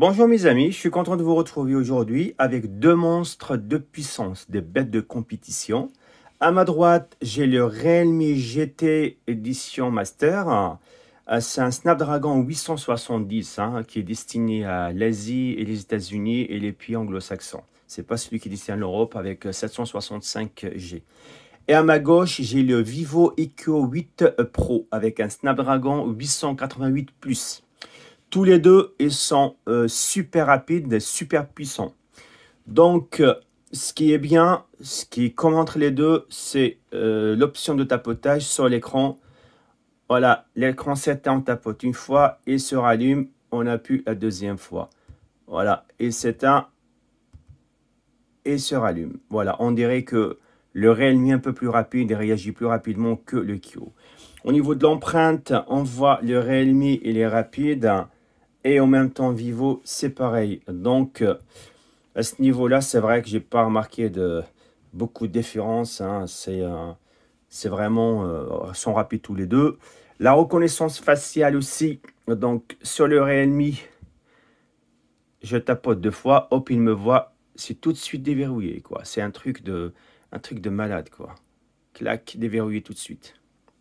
Bonjour mes amis, je suis content de vous retrouver aujourd'hui avec deux monstres de puissance, des bêtes de compétition. À ma droite, j'ai le Realme GT Edition Master. C'est un Snapdragon 870 qui est destiné à l'Asie et les États-Unis et les pays anglo-saxons. C'est pas celui qui est destiné à l'Europe avec 765G. Et à ma gauche, j'ai le Vivo EQ 8 Pro avec un Snapdragon 888+. Tous les deux, ils sont super rapides, super puissants. Donc, ce qui est bien, ce qui comme entre les deux, c'est l'option de tapotage sur l'écran. Voilà, l'écran s'éteint, on tapote une fois et se rallume. On appuie la deuxième fois. Voilà, et s'éteint et se rallume. Voilà, on dirait que le Realme est un peu plus rapide et réagit plus rapidement que le Kyo. Au niveau de l'empreinte, on voit le Realme, il est rapide. Et en même temps, Vivo, c'est pareil. Donc, à ce niveau-là, c'est vrai que j'ai pas remarqué beaucoup de différences. C'est vraiment, sont rapides tous les deux. La reconnaissance faciale aussi. Donc, sur le Realme, je tapote deux fois. Hop, il me voit. C'est tout de suite déverrouillé, quoi. C'est un truc de malade, quoi. Clac, déverrouillé tout de suite.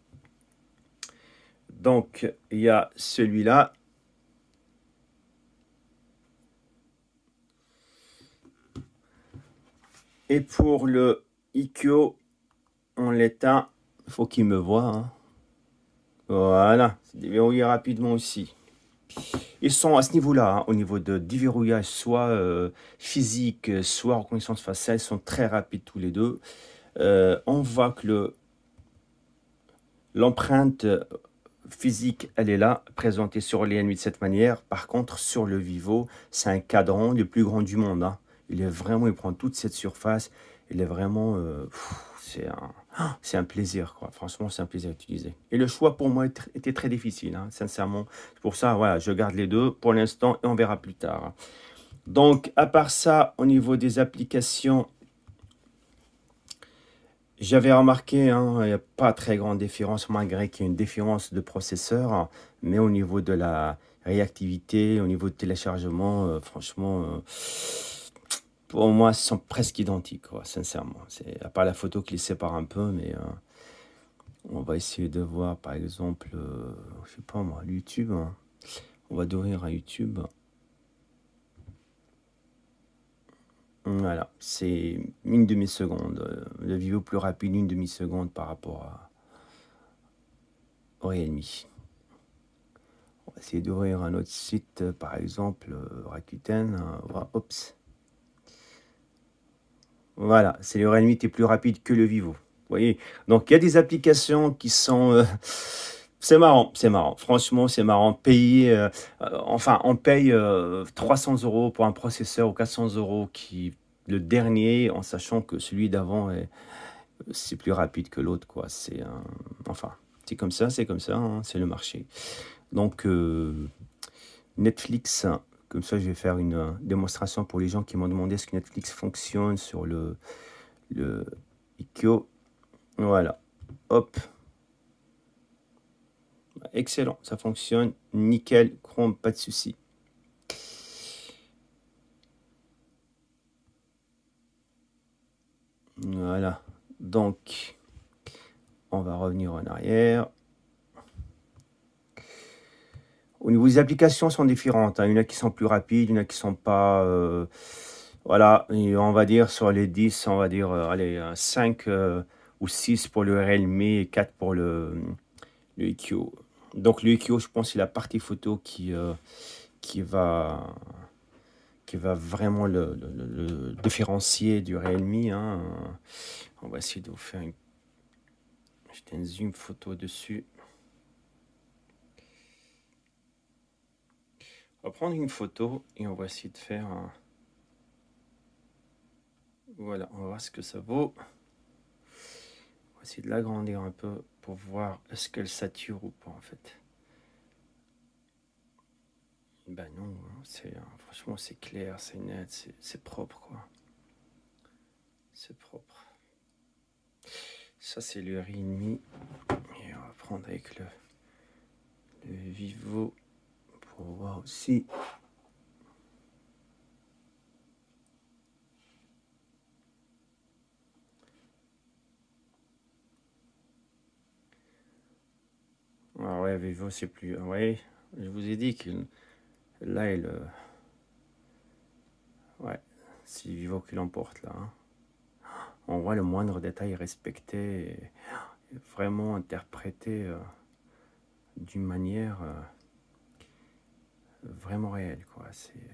Donc, il y a celui-là. Et pour le Ikeo, on l'éteint. Il faut qu'il me voie. Voilà, c'est déverrouillé rapidement aussi. Ils sont à ce niveau-là, au niveau de déverrouillage, soit physique, soit reconnaissance faciale, ils sont très rapides tous les deux. On voit que l'empreinte physique, elle est là, présentée sur les Realme de cette manière. Par contre, sur le Vivo, c'est un cadran le plus grand du monde. Il prend toute cette surface. Il est vraiment, c'est un plaisir, quoi. Franchement, c'est un plaisir à utiliser. Et le choix pour moi était très difficile, sincèrement. Pour ça, voilà, je garde les deux pour l'instant et on verra plus tard. Donc, à part ça, au niveau des applications, j'avais remarqué, il n'y a pas très grande différence, malgré qu'il y ait une différence de processeur, mais au niveau de la réactivité, au niveau de téléchargement, franchement, pour moi, ils sont presque identiques, quoi, sincèrement. À part la photo qui les sépare un peu, mais on va essayer de voir, par exemple, je sais pas moi, YouTube. On va d'ouvrir un YouTube. Voilà, c'est une demi-seconde. Le vidéo plus rapide, une demi-seconde par rapport au Realme. On va essayer d'ouvrir un autre site, par exemple, Rakuten. Oups. Voilà, c'est le Realme qui est plus rapide que le Vivo. Vous voyez, donc il y a des applications qui sont... c'est marrant, c'est marrant. Franchement, c'est marrant. On paye 300 € pour un processeur ou 400 € le dernier, en sachant que celui d'avant c'est plus rapide que l'autre, quoi. Enfin, c'est comme ça, c'est le marché. Donc Netflix, comme ça, je vais faire une démonstration pour les gens qui m'ont demandé est-ce que Netflix fonctionne sur le Ikeo. Voilà, hop. Excellent, ça fonctionne, nickel, Chrome, pas de souci. Voilà, donc on va revenir en arrière. Au niveau des applications, sont différentes. Il y en a qui sont plus rapides, il y en a qui sont pas... voilà, et on va dire sur les 10, on va dire allez, 5 ou 6 pour le Realme et 4 pour le EQ. Donc le EQ, je pense, c'est la partie photo qui va vraiment le différencier du Realme. On va essayer de vous faire jeter un zoom photo dessus. On va prendre une photo et on va essayer de faire un... Voilà, on va voir ce que ça vaut. On va essayer de l'agrandir un peu pour voir est-ce qu'elle sature ou pas en fait. Ben non, franchement c'est clair, c'est net, c'est propre quoi. C'est propre. Ça c'est le Realme. Et on va prendre avec le Vivo pour voir aussi. Ouais, Vivo, c'est plus... Ouais, je vous ai dit que là, ouais, c'est Vivo qui l'emporte, là. Hein. On voit le moindre détail respecté, et vraiment interprété d'une manière vraiment réelle, quoi.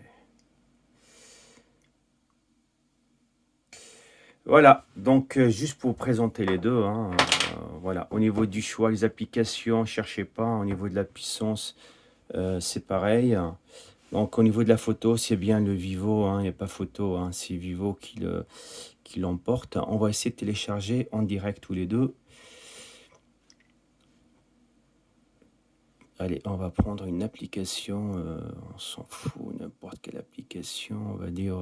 Voilà, donc juste pour présenter les deux, hein, voilà, au niveau du choix, les applications, cherchez pas, au niveau de la puissance, c'est pareil. Donc au niveau de la photo, c'est bien le Vivo, hein, il n'y a pas photo, hein, c'est Vivo qui l'emporte. On va essayer de télécharger en direct tous les deux. Allez, on va prendre une application, on s'en fout, n'importe quelle application, on va dire...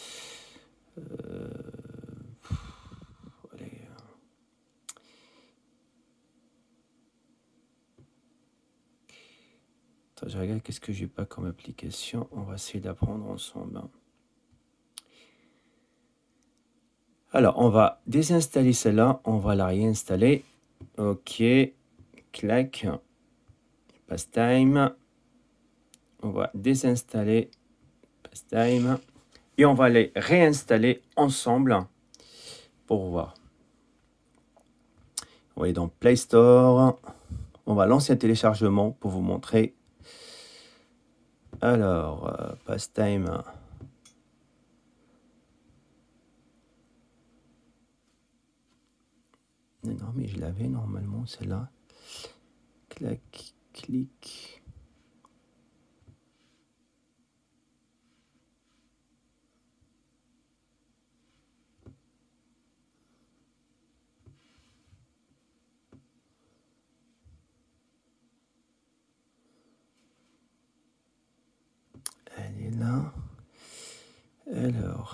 allez, attends, je regarde qu'est-ce que j'ai pas comme application, on va essayer d'apprendre ensemble. Alors, on va désinstaller celle-là, on va la réinstaller. Ok, clac, Pastime. On va désinstaller Pastime. Et on va les réinstaller ensemble pour voir. On va aller dans Play Store. On va lancer un téléchargement pour vous montrer. Alors, Pastime. Non, mais je l'avais normalement, celle-là. Clac, clic. Elle est là. Alors,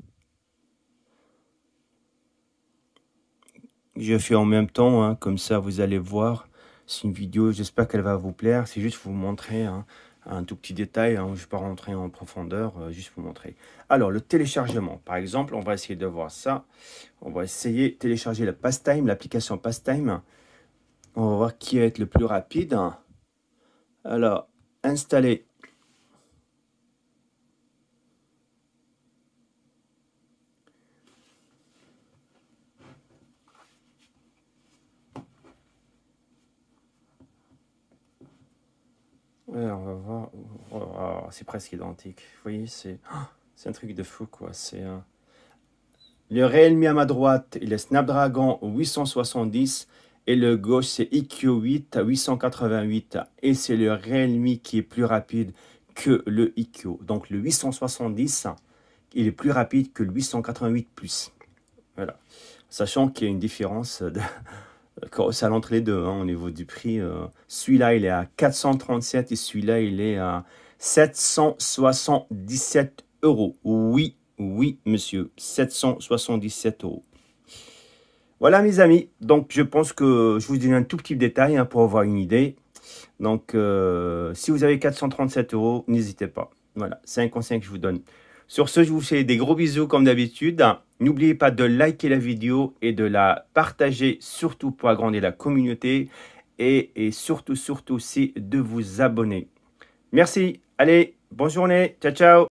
je fais en même temps, hein, comme ça vous allez voir. C'est une vidéo, j'espère qu'elle va vous plaire. C'est juste pour vous montrer hein, un tout petit détail. Hein, je ne vais pas rentrer en profondeur, juste pour vous montrer. Alors, le téléchargement, par exemple, on va essayer de voir ça. On va essayer de télécharger la Pastime, l'application Pastime. On va voir qui va être le plus rapide. Alors, installer. Ouais, on va voir. Oh, c'est presque identique. Vous voyez, c'est un truc de fou, quoi. C'est le Realme à ma droite, il est Snapdragon 870 et le gauche, c'est iQOO 8 à 888. Et c'est le Realme qui est plus rapide que le iQOO. Donc le 870, il est plus rapide que le 888 Plus. Voilà. Sachant qu'il y a une différence colossale entre les deux hein, au niveau du prix. Celui-là, il est à 437 et celui-là, il est à 777 €. Oui, oui, monsieur, 777 €. Voilà, mes amis. Donc, je pense que je vous donne un tout petit détail hein, pour avoir une idée. Donc, si vous avez 437 €, n'hésitez pas. Voilà, c'est un conseil que je vous donne. Sur ce, je vous fais des gros bisous comme d'habitude. N'oubliez pas de liker la vidéo et de la partager, surtout pour agrandir la communauté. Et surtout aussi de vous abonner. Merci. Allez, bonne journée. Ciao, ciao.